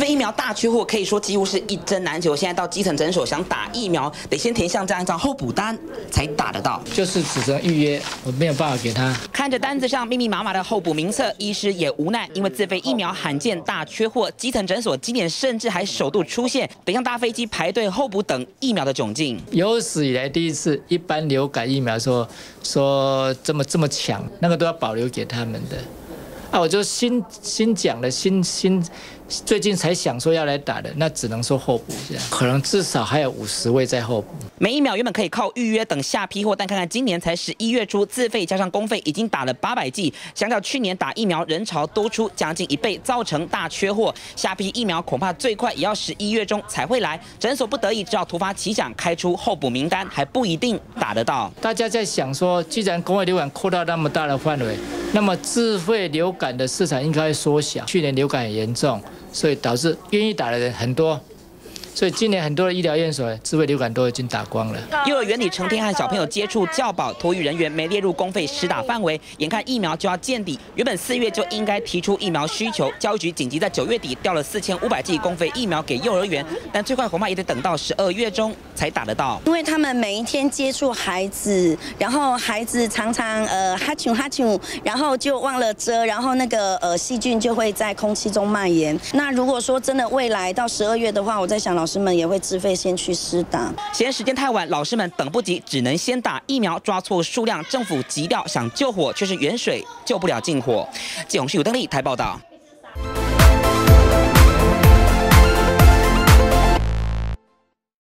疫苗大缺货，可以说几乎是一针难求。现在到基层诊所想打疫苗，得先填像这样一张候补单才打得到， 就是只能预约，我没有办法给他。 看着单子上密密麻麻的候补名册，医师也无奈，因为自费疫苗罕见大缺货，基层诊所今年甚至还首度出现得上搭飞机排队候补等疫苗的窘境。 有史以来第一次，一般流感疫苗说这么抢，那个都要保留给他们的。我就新讲的最近才想说要来打的，那只能说候补这样，可能至少还有50位在候补。 每疫苗原本可以靠预约等下批货，但看看今年才11月初，自费加上公费已经打了800剂，相较去年打疫苗人潮多出将近1倍，造成大缺货。下批疫苗恐怕最快也要11月中才会来，诊所不得已只好突发奇想开出候补名单，还不一定打得到。 大家在想说，既然公费流感扩大那么大的范围，那么自费流感的市场应该会缩小。去年流感很严重，所以导致愿意打的人很多，所以今年很多的医疗院所自费流感都已经打光了。 幼儿园里成天和小朋友接触，教保托育人员没列入公费施打范围，眼看疫苗就要见底，原本4月就应该提出疫苗需求，教育局紧急在9月底调了4500剂公费疫苗给幼儿园，但最快恐怕也得等到12月中才打得到。 因为他们每一天接触孩子，然后孩子常常哈啾，然后就忘了遮，然后那个细菌就会在空气中蔓延。那如果说真的未来到12月的话，我在想老师们也会自费先去施打。 嫌时间太晚，老师们等不及，只能先打疫苗，抓错数量。政府急调想救火，却是远水救不了近火。记者洪旭武、邓丽台报道。